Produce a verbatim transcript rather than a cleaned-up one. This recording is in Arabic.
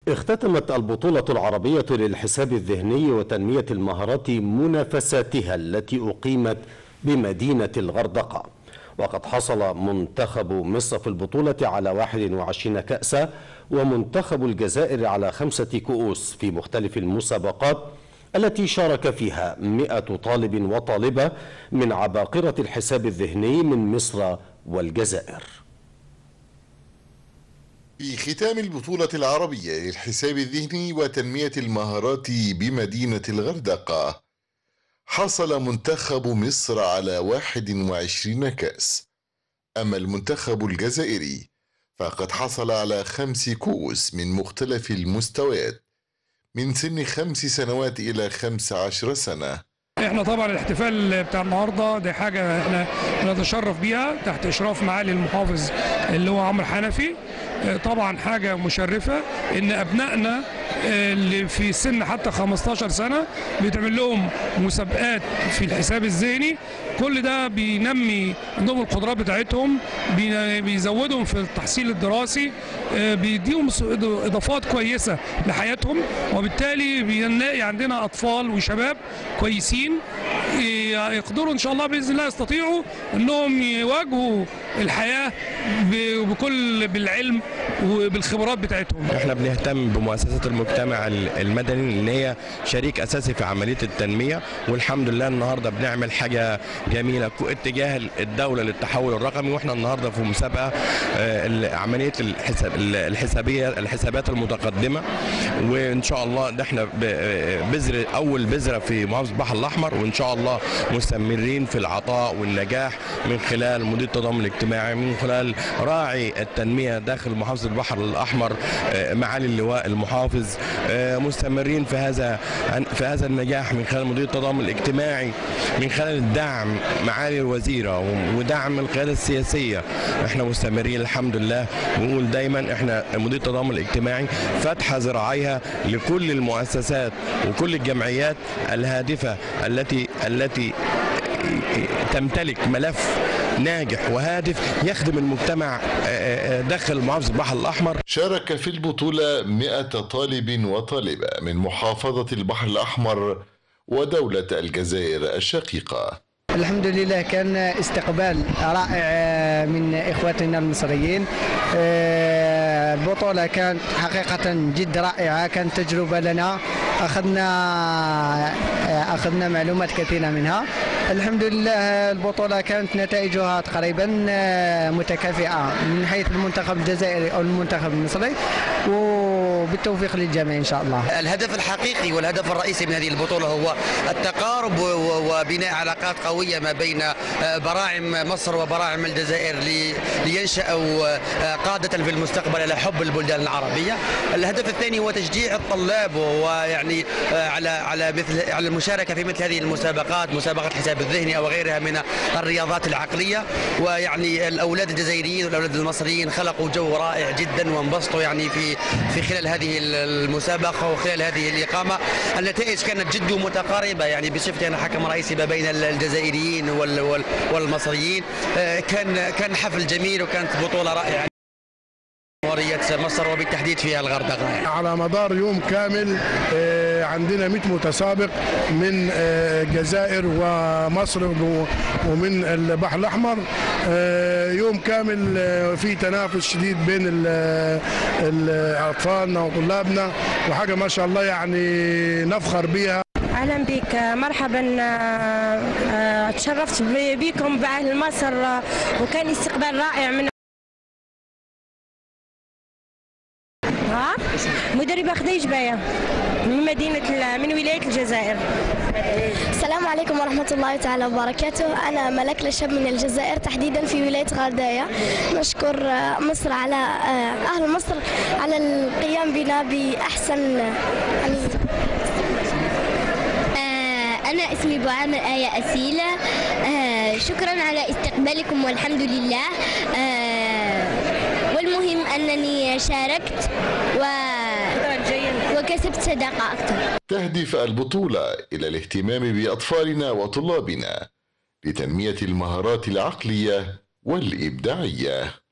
اختتمت البطولة العربية للحساب الذهني وتنمية المهارات منافساتها التي أقيمت بمدينة الغردقة، وقد حصل منتخب مصر في البطولة على واحد وعشرين كأسا ومنتخب الجزائر على خمسة كؤوس في مختلف المسابقات التي شارك فيها مئة طالب وطالبة من عباقرة الحساب الذهني من مصر والجزائر. في ختام البطولة العربية للحساب الذهني وتنمية المهارات بمدينة الغردقة، حصل منتخب مصر على واحد وعشرين كأس، أما المنتخب الجزائري فقد حصل على خمس كؤوس من مختلف المستويات من سن خمس سنوات إلى خمس عشر سنة. احنا طبعا الاحتفال بتاع النهارده دي حاجه احنا نتشرف بيها تحت اشراف معالي المحافظ اللي هو عمرو حنفي. طبعا حاجه مشرفه ان ابنائنا اللي في سن حتى خمستاشر سنه بيتعمل لهم مسابقات في الحساب الذهني. كل ده بينمي عندهم القدرات بتاعتهم، بيزودهم في التحصيل الدراسي، بيديهم اضافات كويسه لحياتهم، وبالتالي بنلاقي عندنا اطفال وشباب كويسين يقدروا ان شاء الله باذن الله يستطيعوا انهم يواجهوا الحياه بكل بالعلم وبالخبرات بتاعتهم. احنا بنهتم بمؤسسات المجتمع المدني ان هي شريك اساسي في عمليه التنميه، والحمد لله النهارده بنعمل حاجه جميله اتجاه الدوله للتحول الرقمي، واحنا النهارده في مسابقه عمليه الحساب الحسابيه الحسابات المتقدمه، وان شاء الله ده احنا بذر اول بذره في محافظه البحر الاحمر، وان شاء الله مستمرين في العطاء والنجاح من خلال مدير التضامن الاجتماعي، من خلال راعي التنميه داخل محافظه البحر الاحمر معالي اللواء المحافظ، مستمرين في هذا في هذا النجاح من خلال مدير التضامن الاجتماعي، من خلال الدعم معالي الوزيره ودعم القياده السياسيه. احنا مستمرين الحمد لله، ونقول دايما احنا مدير التضامن الاجتماعي فاتحه ذراعيها لكل المؤسسات وكل الجمعيات الهادفه التي التي تمتلك ملف ناجح وهادف يخدم المجتمع داخل محافظة البحر الأحمر. شارك في البطولة مئة طالب وطالبة من محافظة البحر الأحمر ودولة الجزائر الشقيقة. الحمد لله كان استقبال رائع من إخواتنا المصريين. البطولة كانت حقيقة جد رائعة، كانت تجربة لنا، أخذنا أخذنا معلومات كثيرة منها. الحمد لله البطولة كانت نتائجها تقريبا متكافئة من حيث المنتخب الجزائري أو المنتخب المصري، وبالتوفيق للجميع إن شاء الله. الهدف الحقيقي والهدف الرئيسي من هذه البطولة هو التقارب وبناء علاقات قوية ما بين براعم مصر وبراعم الجزائر لينشأوا قادة في المستقبل على حب البلدان العربية. الهدف الثاني هو تشجيع الطلاب ويعني على على مثل على المشاركة في مثل هذه المسابقات، مسابقة الحساب الذهني أو غيرها من الرياضات العقلية. ويعني الأولاد الجزائريين والأولاد المصريين خلقوا جو رائع جدا وانبسطوا يعني في في خلال هذه المسابقة وخلال هذه الإقامة. النتائج كانت جد متقاربة، يعني بصفتي أنا حكم رئيسي ما بين الجزائريين والمصريين. كان كان حفل جميل وكانت بطولة رائعة جمهورية مصر وبالتحديد في الغردقة. على مدار يوم كامل عندنا مئة متسابق من الجزائر ومصر ومن البحر الأحمر. يوم كامل في تنافس شديد بين أطفالنا وطلابنا، وحاجة ما شاء الله يعني نفخر بها. اهلا بك، مرحبا. تشرفت بكم باهل مصر، وكان استقبال رائع من ها مدربه خديج بايه من مدينه من ولايه الجزائر. السلام عليكم ورحمه الله تعالى وبركاته. انا ملك لشب من الجزائر تحديدا في ولايه غردايه. نشكر مصر على اهل مصر على القيام بنا باحسن يعني. أنا اسمي بعامر آية أسيلة. آه شكرا على استقبالكم والحمد لله. آه والمهم أنني شاركت و... وكسبت صداقة أكثر. تهدف البطولة إلى الاهتمام بأطفالنا وطلابنا لتنمية المهارات العقلية والإبداعية.